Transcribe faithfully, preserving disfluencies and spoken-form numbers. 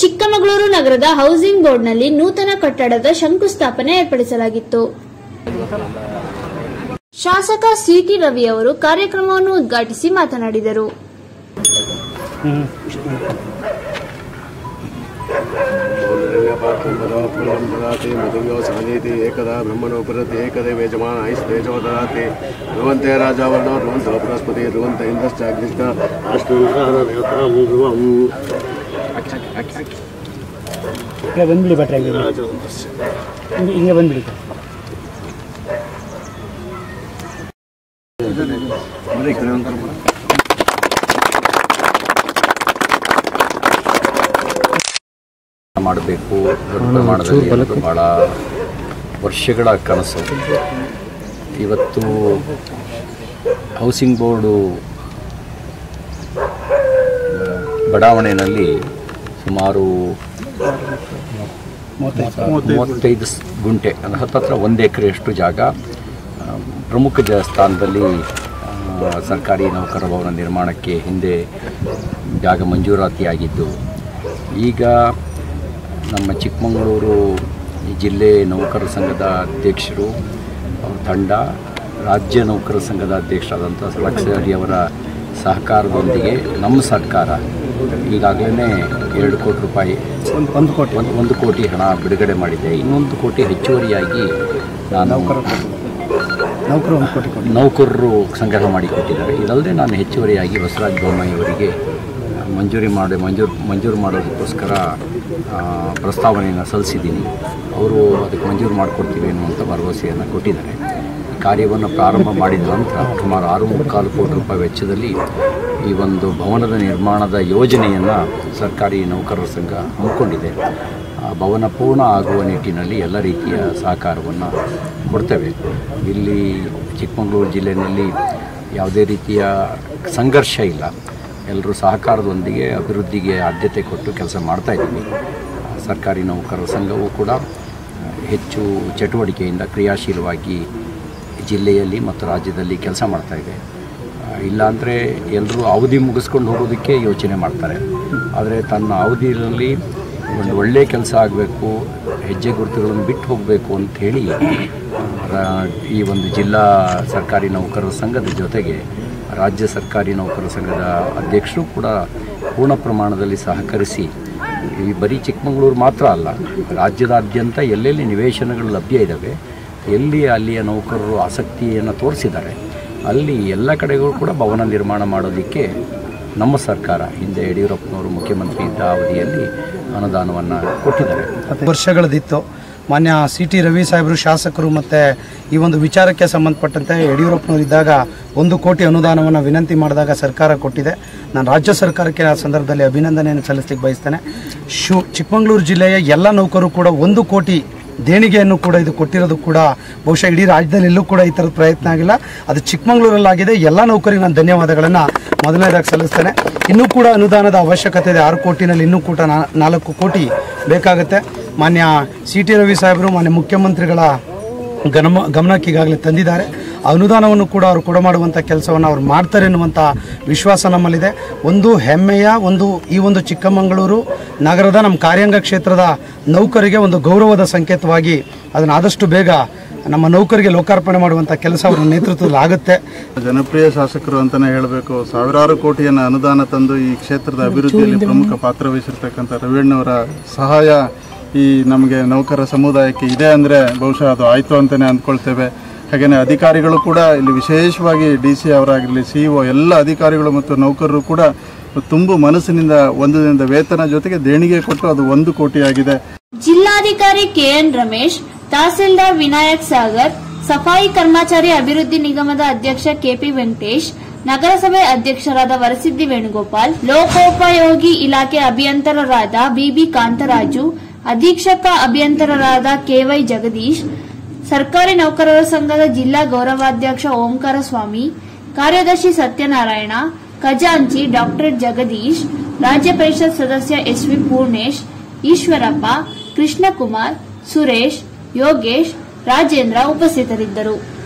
ಚಿಕ್ಕಮಗಳೂರು ನಗರದ ಹೌಸಿಂಗ್ ಬೋರ್ಡ್ನಲ್ಲಿ ನೂತನ ಕಟ್ಟಡದ ಶಂಕುಸ್ಥಾಪನೆ ಏರ್ಪಡಿಸಲಾಗಿತ್ತು. ಶಾಸಕ ಸಿಟಿ ರವಿ ಅವರು ಕಾರ್ಯಕ್ರಮವನ್ನು ಉದ್ಘಾಟಿಸಿ ಮಾತನಾಡಿದರು. ಏಕದಾ ಬ್ರಹ್ಮಣೋಪರತಿ ಏಕದೇ ವೇಜಮಾನ ಐಸ್ತೇಜವದರಾತಿ ಧ್ರುವಂತೆ ರಾಜಾವರ್ಣ ಧ್ರುವಂತ ಬೃಹಸ್ಪತಿ ಧ್ರುವಂತ ಇಂದ್ರಶ್ಚಾಗ್ನಿಷ್ಟ ಬಂದ್ಬಿಡಿ ಭಟ್ರೆ ಹಿಂಗೆ ಬಂದ್ಬಿಡಿ ಮಾಡಬೇಕು ದೊಡ್ಡ ಪ್ರಮಾಣದಲ್ಲಿ ಭಾಳ ವರ್ಷಗಳ ಕನಸು. ಇವತ್ತು ಹೌಸಿಂಗ್ ಬೋರ್ಡು ಬಡಾವಣೆಯಲ್ಲಿ ಸುಮಾರು ಮೂವತ್ತೈದು ಗುಂಟೆ ಅಂದರೆ ಹತ್ತತ್ರ ಒಂದು ಎಕರೆಯಷ್ಟು ಜಾಗ ಪ್ರಮುಖ ಸ್ಥಾನದಲ್ಲಿ ಸರ್ಕಾರಿ ನೌಕರ ಭವನ ನಿರ್ಮಾಣಕ್ಕೆ ಹಿಂದೆ ಜಾಗ ಮಂಜೂರಾತಿಯಾಗಿದ್ದು, ಈಗ ನಮ್ಮ ಚಿಕ್ಕಮಗಳೂರು ಜಿಲ್ಲೆ ನೌಕರ ಸಂಘದ ಅಧ್ಯಕ್ಷರು ಅವ್ರ ತಂಡ, ರಾಜ್ಯ ನೌಕರ ಸಂಘದ ಅಧ್ಯಕ್ಷರಾದಂಥ ಸಲಕ್ಷರಿ ಅವರ ಸಹಕಾರದೊಂದಿಗೆ ನಮ್ಮ ಸರ್ಕಾರ ಈಗಾಗಲೇ ಎರಡು ಕೋಟಿ ರೂಪಾಯಿ ಒಂದು ಕೋಟಿ ಒಂದು ಒಂದು ಕೋಟಿ ಹಣ ಬಿಡುಗಡೆ ಮಾಡಿದೆ. ಇನ್ನೊಂದು ಕೋಟಿ ಹೆಚ್ಚುವರಿಯಾಗಿ ನಾನು ನೌಕರು ನೌಕರರು ಸಂಗ್ರಹ ಮಾಡಿಕೊಟ್ಟಿದ್ದಾರೆ. ಇದಲ್ಲದೆ ನಾನು ಹೆಚ್ಚುವರಿಯಾಗಿ ಬಸವರಾಜ ಬೊಮ್ಮಾಯಿ ಅವರಿಗೆ ಮಂಜೂರಿ ಮಾಡಿ ಮಂಜೂರು ಮಂಜೂರು ಮಾಡೋದಕ್ಕೋಸ್ಕರ ಪ್ರಸ್ತಾವನೆಯನ್ನು ಸಲ್ಲಿಸಿದ್ದೀನಿ. ಅವರು ಅದಕ್ಕೆ ಮಂಜೂರು ಮಾಡಿಕೊಡ್ತೀವಿ ಅನ್ನುವಂಥ ಭರವಸೆಯನ್ನು ಕೊಟ್ಟಿದ್ದಾರೆ. ಕಾರ್ಯವನ್ನು ಪ್ರಾರಂಭ ಮಾಡಿದ ನಂತರ ಸುಮಾರು ಆರು ಮುಕ್ಕಾಲು ಕೋಟಿ ರೂಪಾಯಿ ವೆಚ್ಚದಲ್ಲಿ ಈ ಒಂದು ಭವನದ ನಿರ್ಮಾಣದ ಯೋಜನೆಯನ್ನು ಸರ್ಕಾರಿ ನೌಕರರ ಸಂಘ ಹಮ್ಮಿಕೊಂಡಿದೆ. ಆ ಭವನ ಪೂರ್ಣ ಆಗುವ ನಿಟ್ಟಿನಲ್ಲಿ ಎಲ್ಲ ರೀತಿಯ ಸಹಕಾರವನ್ನು ಕೊಡ್ತೇವೆ. ಇಲ್ಲಿ ಚಿಕ್ಕಮಗಳೂರು ಜಿಲ್ಲೆಯಲ್ಲಿ ಯಾವುದೇ ರೀತಿಯ ಸಂಘರ್ಷ ಇಲ್ಲ. ಎಲ್ಲರೂ ಸಹಕಾರದೊಂದಿಗೆ ಅಭಿವೃದ್ಧಿಗೆ ಆದ್ಯತೆ ಕೊಟ್ಟು ಕೆಲಸ ಮಾಡ್ತಾಯಿದ್ದೀವಿ. ಸರ್ಕಾರಿ ನೌಕರರ ಸಂಘವೂ ಕೂಡ ಹೆಚ್ಚು ಚಟುವಟಿಕೆಯಿಂದ ಕ್ರಿಯಾಶೀಲವಾಗಿ ಜಿಲ್ಲೆಯಲ್ಲಿ ಮತ್ತು ರಾಜ್ಯದಲ್ಲಿ ಕೆಲಸ ಮಾಡ್ತಾಯಿದೆ. ಇಲ್ಲಾಂದರೆ ಎಲ್ಲರೂ ಅವಧಿ ಮುಗಿಸ್ಕೊಂಡು ಹೋಗೋದಕ್ಕೆ ಯೋಚನೆ ಮಾಡ್ತಾರೆ. ಆದರೆ ತನ್ನ ಅವಧಿಯಲ್ಲಿ ಒಂದು ಒಳ್ಳೆಯ ಕೆಲಸ ಆಗಬೇಕು, ಹೆಜ್ಜೆ ಗುರುತುಗಳನ್ನು ಬಿಟ್ಟು ಹೋಗಬೇಕು ಅಂಥೇಳಿ ಈ ಒಂದು ಜಿಲ್ಲಾ ಸರ್ಕಾರಿ ನೌಕರರ ಸಂಘದ ಜೊತೆಗೆ ರಾಜ್ಯ ಸರ್ಕಾರಿ ನೌಕರರ ಸಂಘದ ಅಧ್ಯಕ್ಷರು ಕೂಡ ಪೂರ್ಣ ಪ್ರಮಾಣದಲ್ಲಿ ಸಹಕರಿಸಿ ಈ ಬರೀ ಚಿಕ್ಕಮಗಳೂರು ಮಾತ್ರ ಅಲ್ಲ, ರಾಜ್ಯದಾದ್ಯಂತ ಎಲ್ಲೆಲ್ಲಿ ನಿವೇಶನಗಳು ಲಭ್ಯ ಇದ್ದಾವೆ, ಎಲ್ಲಿ ಅಲ್ಲಿಯ ನೌಕರರು ಆಸಕ್ತಿಯನ್ನು ತೋರಿಸಿದ್ದಾರೆ, ಅಲ್ಲಿ ಎಲ್ಲ ಕಡೆಗಳು ಕೂಡ ಭವನ ನಿರ್ಮಾಣ ಮಾಡೋದಕ್ಕೆ ನಮ್ಮ ಸರ್ಕಾರ ಹಿಂದೆ ಯಡಿಯೂರಪ್ಪನವರು ಮುಖ್ಯಮಂತ್ರಿ ಇದ್ದ ಅವಧಿಯಲ್ಲಿ ಅನುದಾನವನ್ನು ಕೊಟ್ಟಿದ್ದಾರೆ. ವರ್ಷಗಳದಿತ್ತು. ಮಾನ್ಯ ಸಿ ಟಿ ರವಿ ಸಾಹೇಬರು ಶಾಸಕರು ಮತ್ತು ಈ ಒಂದು ವಿಚಾರಕ್ಕೆ ಸಂಬಂಧಪಟ್ಟಂತೆ ಯಡಿಯೂರಪ್ಪನವರು ಇದ್ದಾಗ ಒಂದು ಕೋಟಿ ಅನುದಾನವನ್ನು ವಿನಂತಿ ಮಾಡಿದಾಗ ಸರ್ಕಾರ ಕೊಟ್ಟಿದೆ. ನಾನು ರಾಜ್ಯ ಸರ್ಕಾರಕ್ಕೆ ಆ ಸಂದರ್ಭದಲ್ಲಿ ಅಭಿನಂದನೆಯನ್ನು ಸಲ್ಲಿಸಲಿಕ್ಕೆ ಬಯಸ್ತೇನೆ. ಶು ಚಿಕ್ಕಮಗಳೂರು ಜಿಲ್ಲೆಯ ಎಲ್ಲ ನೌಕರರು ಕೂಡ ಒಂದು ಕೋಟಿ ದೇಣಿಗೆಯನ್ನು ಕೂಡ ಇದು ಕೊಟ್ಟಿರೋದು ಕೂಡ ಬಹುಶಃ ಇಡೀ ರಾಜ್ಯದಲ್ಲಿ ಎಲ್ಲೂ ಕೂಡ ಈ ಥರದ ಪ್ರಯತ್ನ ಆಗಿಲ್ಲ. ಅದು ಚಿಕ್ಕಮಗಳೂರಲ್ಲಾಗಿದೆ. ಎಲ್ಲ ನೌಕರಿಗೆ ನಾನು ಧನ್ಯವಾದಗಳನ್ನು ಮೊದಲನೇದಾಗಿ ಸಲ್ಲಿಸ್ತೇನೆ. ಇನ್ನೂ ಕೂಡ ಅನುದಾನದ ಅವಶ್ಯಕತೆ ಇದೆ. ಆರು ಕೋಟಿನಲ್ಲಿ ಇನ್ನೂ ಕೂಡ ನಾಲ್ಕು ಕೋಟಿ ಬೇಕಾಗುತ್ತೆ. ಮಾನ್ಯ ಸಿ ಟಿ ರವಿ ಸಾಹೇಬರು ಮಾನ್ಯ ಮುಖ್ಯಮಂತ್ರಿಗಳ ಗಮನ ಗಮನಕ್ಕೆ ಈಗಾಗಲೇ ತಂದಿದ್ದಾರೆ. ಅನುದಾನವನ್ನು ಕೂಡ ಅವರು ಕೊಡಮಾಡುವಂಥ ಕೆಲಸವನ್ನು ಅವ್ರು ಮಾಡ್ತಾರೆ ಎನ್ನುವಂಥ ವಿಶ್ವಾಸ ನಮ್ಮಲ್ಲಿದೆ. ಒಂದು ಹೆಮ್ಮೆಯ ಒಂದು ಈ ಒಂದು ಚಿಕ್ಕಮಗಳೂರು ನಗರದ ನಮ್ಮ ಕಾರ್ಯಾಂಗ ಕ್ಷೇತ್ರದ ನೌಕರಿಗೆ ಒಂದು ಗೌರವದ ಸಂಕೇತವಾಗಿ ಅದನ್ನು ಆದಷ್ಟು ಬೇಗ ನಮ್ಮ ನೌಕರಿಗೆ ಲೋಕಾರ್ಪಣೆ ಮಾಡುವಂಥ ಕೆಲಸ ಅವರ ನೇತೃತ್ವದಲ್ಲಿ ಆಗುತ್ತೆ. ಜನಪ್ರಿಯ ಶಾಸಕರು ಅಂತಲೇ ಹೇಳಬೇಕು. ಸಾವಿರಾರು ಕೋಟಿಯನ್ನು ಅನುದಾನ ತಂದು ಈ ಕ್ಷೇತ್ರದ ಅಭಿವೃದ್ಧಿಯಲ್ಲಿ ಪ್ರಮುಖ ಪಾತ್ರ ವಹಿಸಿರ್ತಕ್ಕಂಥ ರವಿಯಣ್ಣವರ ಸಹಾಯ ಈ ನಮಗೆ ನೌಕರ ಸಮುದಾಯಕ್ಕೆ ಇದೆ ಅಂದರೆ ಬಹುಶಃ ಅದು ಆಯಿತು ಅಂತಲೇ ಅಂದ್ಕೊಳ್ತೇವೆ. ಹಾಗೆಯೇ ಅಧಿಕಾರಿಗಳು ಕೂಡ ಇಲ್ಲಿ ವಿಶೇಷವಾಗಿ ಡಿ ಸಿ ಅವರಾಗಿರಲಿ, ಸಿ ಇ ಒ ಎಲ್ಲ ಅಧಿಕಾರಿಗಳು ಮತ್ತು ನೌಕರರು ಕೂಡ ತುಂಬು ಮನಸ್ಸಿನಿಂದ ಒಂದು ದಿನದ ವೇತನ ಜೊತೆಗೆ ದೇಣಿಗೆ ಕೊಟ್ಟು ಅದು ಒಂದು ಕೋಟಿ ಆಗಿದೆ. ಜಿಲ್ಲಾಧಿಕಾರಿ ಕೆಎನ್ ರಮೇಶ್, ತಹಸೀಲ್ದಾರ್ ವಿನಾಯಕ್ ಸಾಗರ್, ಸಫಾಯಿ ಕರ್ಮಚಾರಿ ಅಭಿವೃದ್ಧಿ ನಿಗಮದ ಅಧ್ಯಕ್ಷ ಕೆಪಿ ವೆಂಕಟೇಶ್, ನಗರಸಭೆ ಅಧ್ಯಕ್ಷರಾದ ವರಸಿದ್ದಿ ವೇಣುಗೋಪಾಲ್, ಲೋಕೋಪಯೋಗಿ ಇಲಾಖೆ ಅಭಿಯಂತರರಾದ ಬಿಬಿ ಕಾಂತರಾಜು, ಅಧೀಕ್ಷಕ ಅಭಿಯಂತರರಾದ ಕೆವೈ ಜಗದೀಶ್, ಸರ್ಕಾರಿ ನೌಕರರ ಸಂಘದ ಜಿಲ್ಲಾ ಗೌರವಾಧ್ಯಕ್ಷ ಓಂಕಾರ ಸ್ವಾಮಿ, ಕಾರ್ಯದರ್ಶಿ ಸತ್ಯನಾರಾಯಣ, ಖಜಾಂಚಿ ಡಾಕ್ಟರ್ ಜಗದೀಶ್, ರಾಜ್ಯ ಪರಿಷತ್ ಸದಸ್ಯ ಎಸ್ ವಿ ಪೂರ್ಣೇಶ್, ಈಶ್ವರಪ್ಪ, ಕೃಷ್ಣಕುಮಾರ್, ಸುರೇಶ್, ಯೋಗೇಶ್, ರಾಜೇಂದ್ರ ಉಪಸ್ಥಿತರಿದ್ದರು.